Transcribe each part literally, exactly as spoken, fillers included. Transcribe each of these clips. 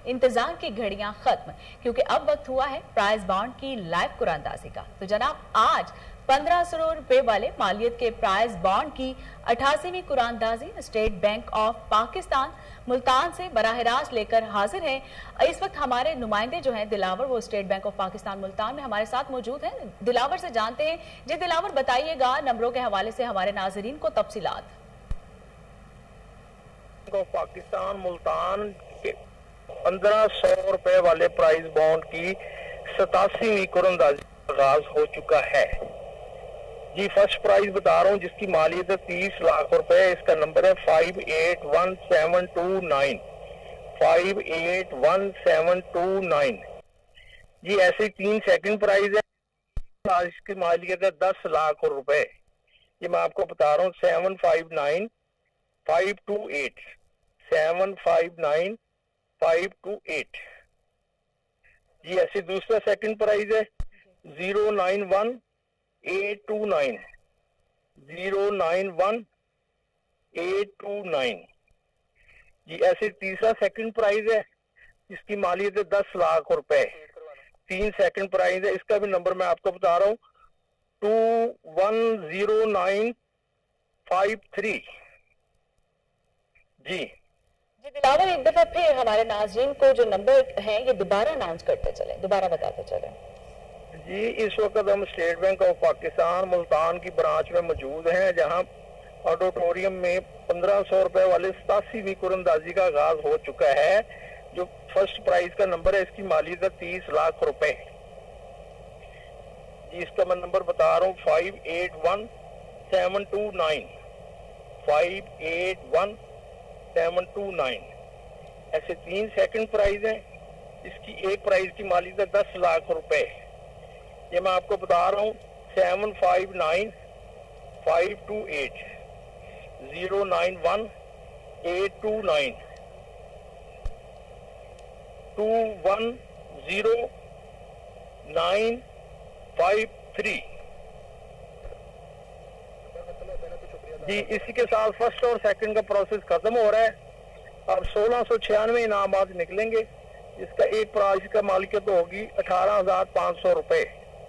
इंतजार की घड़ियां खत्म, क्योंकि अब वक्त हुआ है प्राइज बॉन्ड की लाइव कुरानंदाजी का। तो जनाब, आज पंद्रह सौ रुपए वाले मालियत के प्राइज बॉन्ड की अठासीवीं कुरानंदाजी state bank of Pakistan Multan से बराह रास्त लेकर हाजिर है। इस वक्त हमारे नुमाइंदे जो हैं दिलावर, वो State bank of Pakistan Multan में हमारे साथ मौजूद हैं। दिलावर से जानते हैं। जी दिलावर, बताइएगा नंबरों के हवाले से हमारे नाजरीन को तफसीलात। पाकिस्तान मुल्तान के पंद्रह सौ रुपए वाले प्राइज बॉन्ड की सतासीवीं कुरानंदाजी आगाज हो चुका है। जी फर्स्ट प्राइज बता रहा हूँ जिसकी मालियत है तीस लाख रुपए। इसका नंबर है five eight one seven two nine five eight one seven two nine. जी ऐसे ही तीन सेकंड प्राइज है, इसकी मालियत है दस लाख रुपए। ये मैं आपको बता रहा हूँ seven five nine five two eight seven five nine five two eight. जी ऐसे दूसरा सेकंड प्राइज है zero nine one eight two nine zero nine one eight two nine. जी ऐसे तीसरा सेकंड प्राइज है जिसकी मालियत है दस लाख रुपए। तीन सेकंड प्राइज है, इसका भी नंबर मैं आपको बता रहा हूँ two one zero nine five three. जी जी दिलावर, एक दफा फिर हमारे नाजरीन को जो नंबर है ये दोबारा अनाउंस करते चले, दोबारा बताते चले। जी इस वक्त हम State bank of Pakistan Multan की ब्रांच में मौजूद हैं, जहां ऑडिटोरियम में पंद्रह सौ रुपए वाले सतासीवीं कुरानंदाजी का आगाज हो चुका है। जो फर्स्ट प्राइज का नंबर है, इसकी मालियत है तीस लाख रुपए। जी इसका मैं नंबर बता रहा हूँ five eight one seven two nine five eight one seven two nine. ऐसे तीन सेकंड प्राइज हैं, इसकी एक प्राइज की मालियत है दस लाख रुपए। ये मैं आपको बता रहा हूँ seven five nine five two eight zero nine one eight two nine two one zero nine five three. जी इसी के साथ फर्स्ट और सेकंड का प्रोसेस खत्म हो रहा है। अब सोलह सौ छियानवे इनामात निकलेंगे, जिसका एक प्राइज का मालिकत होगी अठारह हजार पाँच सौ रुपए।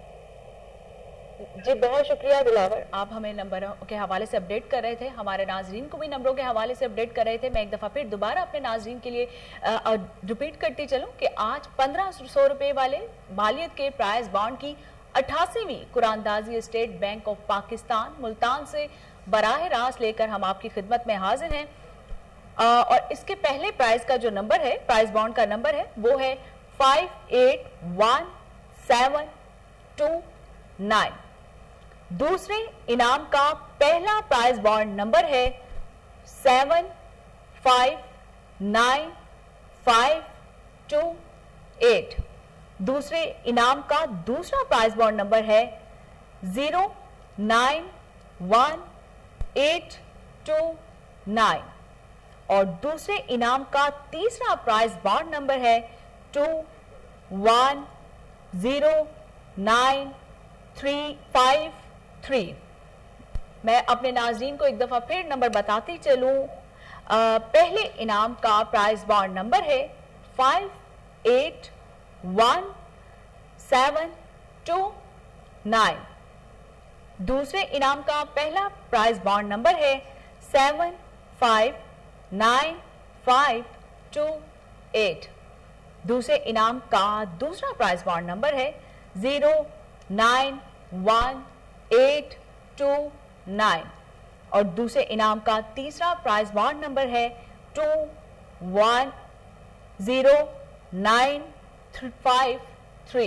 जी बहुत शुक्रिया दिलावर, आप हमें नंबरों के हवाले से अपडेट कर रहे थे, हमारे नाजरीन को भी नंबरों के हवाले से अपडेट कर रहे थे। मैं एक दफ़ा फिर दोबारा अपने नाजरीन के लिए रिपीट करती चलूं कि आज पंद्रह सौ रुपए वाले मालियत के प्राइज बॉन्ड की अठासीवीं कुरानंदाजी state bank of Pakistan Multan से बराह रास्त लेकर हम आपकी खिदमत में हाजिर हैं। आ, और इसके पहले प्राइज का जो नंबर है, प्राइज बॉन्ड का नंबर है, वो है five eight one seven two nine. दूसरे इनाम का पहला प्राइज बॉन्ड नंबर है seven five nine five two eight. दूसरे इनाम का दूसरा प्राइज बॉन्ड नंबर है zero nine one eight two nine. और दूसरे इनाम का तीसरा प्राइज बॉन्ड नंबर है two one zero nine three five three. मैं अपने नाजरीन को एक दफा फिर नंबर बताती चलूं। आ, पहले इनाम का प्राइज बॉन्ड नंबर है five eight one seven two nine. दूसरे इनाम का पहला प्राइज बॉन्ड नंबर है seven five nine five two eight. दूसरे इनाम का दूसरा प्राइज बॉन्ड नंबर है zero nine one eight two nine. और दूसरे इनाम का तीसरा प्राइज बॉन्ड नंबर है two one zero nine five three.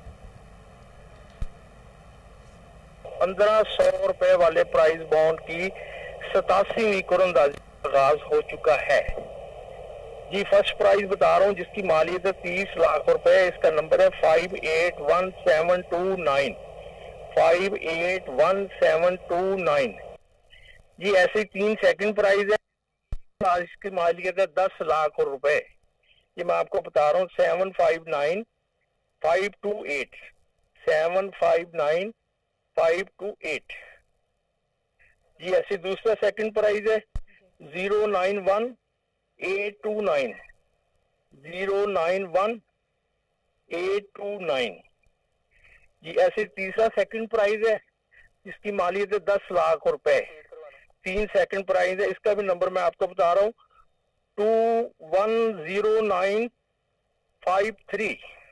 पंद्रह सौ रुपए वाले प्राइज बॉन्ड की सतासीवीं कुरानंदाजी आगाज हो चुका है। जी फर्स्ट प्राइज बता रहा हूँ जिसकी मालियत है तीस लाख रुपए। इसका नंबर है five eight one seven two nine five eight one seven two nine. जी ऐसे तीन सेकंड प्राइज है, इसकी मालियत है दस लाख रुपए। ये मैं आपको बता रहा हूँ seven five nine five two eight seven five nine five two eight. जी ऐसे दूसरा सेकंड प्राइज है zero nine one eight two nine zero nine one eight two nine. जी ऐसे तीसरा सेकंड प्राइज है, इसकी मालियत है दस लाख रुपए। तीन सेकंड प्राइज है, इसका भी नंबर मैं आपको बता रहा हूँ, two one zero nine five three.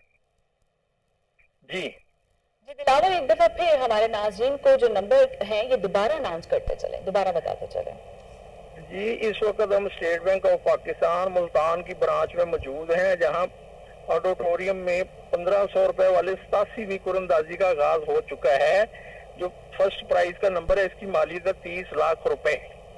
जी जी दिलावर, एक दफा फिर हमारे नाज़रीन को जो नंबर है ये दोबारा अनाउंस करते चले, दोबारा बताते चले। जी इस वक्त हम State bank of Pakistan Multan की ब्रांच में मौजूद हैं, जहां ऑडिटोरियम में पंद्रह सौ रुपए वाले सतासीवीं कुरंदाजी का आगाज हो चुका है। जो फर्स्ट प्राइज का नंबर है, इसकी मालियत है तीस लाख रुपए।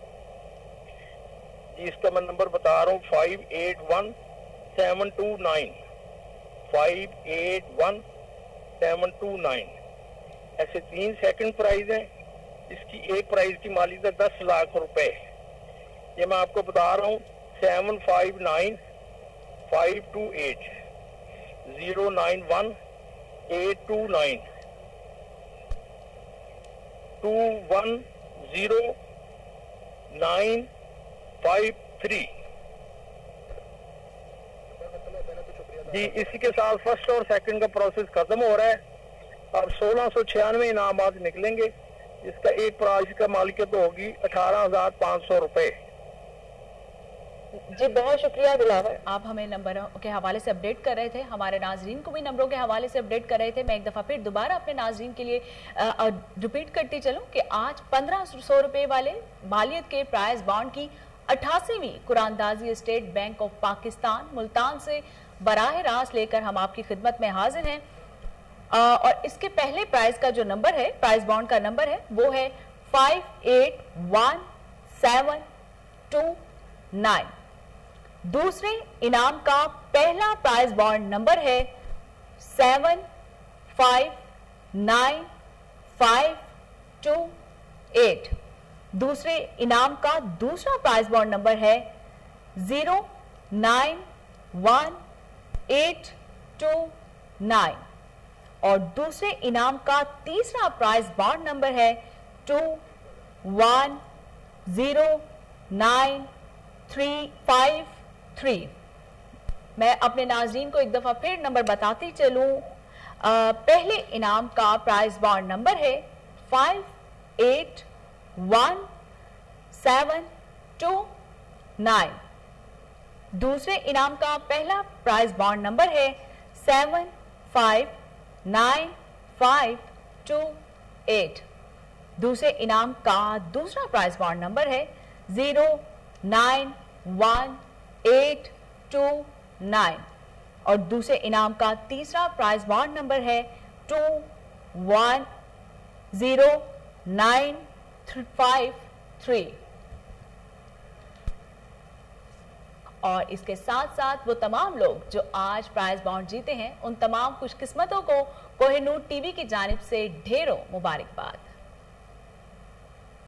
जी इसका मैं नंबर बता रहा हूँ, five eight one seven two nine, five eight one seven two nine. ऐसे तीन सेकंड प्राइज हैं, इसकी एक प्राइज की मालियत है दस लाख रुपए। ये मैं आपको बता रहा हूँ, seven five nine five two eight zero nine one eight two nine two one zero nine five three. जी इसी के साथ फर्स्ट और सेकंड का प्रोसेस खत्म हो रहा है। अब सोलह सौ छियानवे इनामात निकलेंगे, इसका एक प्राइज का मालिकियत होगी अठारह हजार पाँच सौ रुपए। जी बहुत शुक्रिया दिलावर, आप हमें नंबरों के हवाले से अपडेट कर रहे थे, हमारे नाजरीन को भी नंबरों के हवाले से अपडेट कर रहे थे। मैं एक दफ़ा फिर दोबारा अपने नाजरीन के लिए रिपीट करती चलूं कि आज पंद्रह सौ रुपए वाले मालियत के प्राइज बॉन्ड की अट्ठासीवीं कुरानदाजी State bank of Pakistan Multan से बराह रास्त लेकर हम आपकी खिदमत में हाजिर हैं। आ, और इसके पहले प्राइज का जो नंबर है, प्राइज बॉन्ड का नंबर है, वो है five eight one seven two nine. दूसरे इनाम का पहला प्राइज बॉन्ड नंबर है seven five nine five two eight. दूसरे इनाम का दूसरा प्राइज बॉन्ड नंबर है zero nine one eight two nine. और दूसरे इनाम का तीसरा प्राइज बॉन्ड नंबर है two one zero nine three five three. मैं अपने नाजरीन को एक दफा फिर नंबर बताती चलूं। आ, पहले इनाम का प्राइज बॉन्ड नंबर है five eight one seven two nine. दूसरे इनाम का पहला प्राइज बॉन्ड नंबर है seven five nine five two eight. दूसरे इनाम का दूसरा प्राइज बॉन्ड नंबर है zero nine one eight two nine. और दूसरे इनाम का तीसरा प्राइज बॉन्ड नंबर है two one zero nine five three. और इसके साथ साथ वो तमाम लोग जो आज प्राइज बॉन्ड जीते हैं, उन तमाम खुशकिस्मतों को कोहिनूर टीवी की जानिब से ढेरों मुबारकबाद।